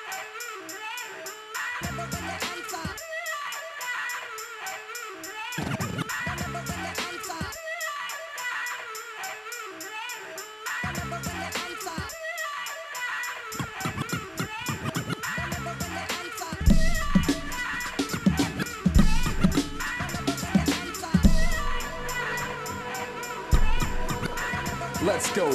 Let's go,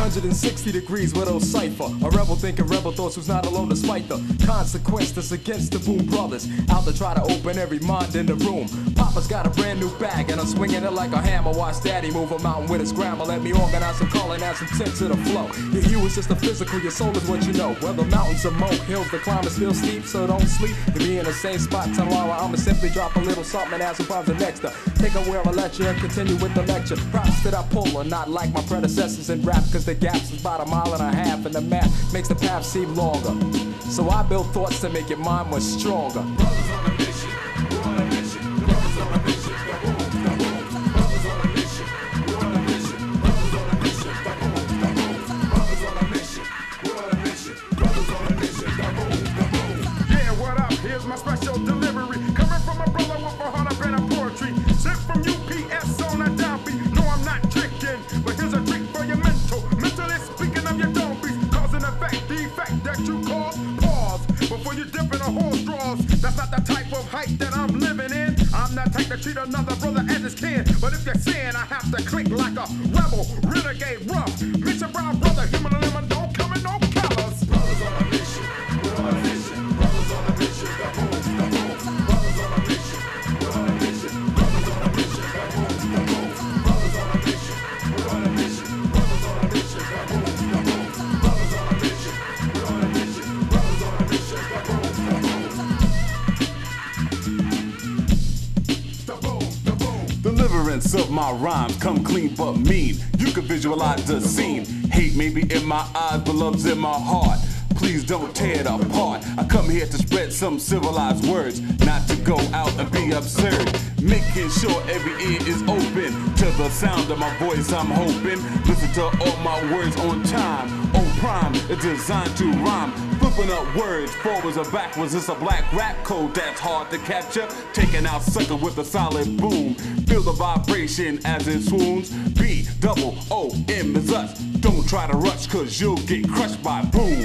360 degrees with old cipher. A rebel thinking rebel thoughts who's not alone despite the consequence that's against the Boom Brothers. Out to try to open every mind in the room. Papa's got a brand new bag and I'm swinging it like a hammer. Watch daddy move a mountain with his grammar. Let me organize some color and add some tint to the flow. Your hue is just a physical, your soul is what you know. Whether mountains or moke, hills, the climb is still steep, so don't sleep. You'll be in the same spot tomorrow. I'ma simply drop a little something and add some problems the next. Take away a lecture and continue with the lecture. Props that I pull are not like my predecessors in rap, cause the gaps is about 1.5 miles and the math makes the path seem longer. So I build thoughts to make your mind much stronger. Brothers on a mission, we're on a mission. Brothers on a mission, kaboom, kaboom. Brothers on a mission, we're on a mission. Brothers on a mission, kaboom, kaboom. Brothers on a mission, we're on a mission. Brothers on a mission, kaboom, kaboom. Yeah, what up? Here's my special delivery. Coming from a brother with a heart of pen and poetry. Sent from UPS on a downbeat. No, I'm not tricking, but here's a trick for your mental. Mentally speaking of your don't be causing effect. The effect that you cause, pause before you dip in a horse draws. That's not the type of hype that I'm living in. I'm not type to treat another brother as his kin. But if you're saying I have to click like a rebel, renegade, rough, Mission Brown brother, human and lemon, don't come in no colors. Brothers on a mission, we're on a mission. Brothers on a mission, kaboom, kaboom. Brothers on a mission, we're on a mission. Brothers on a mission, kaboom, kaboom. Brothers on a mission, we're on a mission. Brothers on a mission, kaboom, kaboom. Brothers on a mission, we're on a mission. Brothers on a mission, kaboom, kaboom. Kaboom, kaboom. Deliverance of my rhymes, come clean but mean. You can visualize the scene. Hate may be in my eyes, but love's in my heart. Please don't tear it apart. I come here to spread some civilized words, not to go out and be absurd. Making sure every ear is open to the sound of my voice. I'm hoping listen to all my words on time. On prime, it's designed to rhyme. Flipping up words, forwards or backwards. It's a black rap code that's hard to capture. Taking out sucker with a solid boom. Feel the vibration as it swoons. B-double-O-M is us. Don't try to rush, cause you'll get crushed by boom.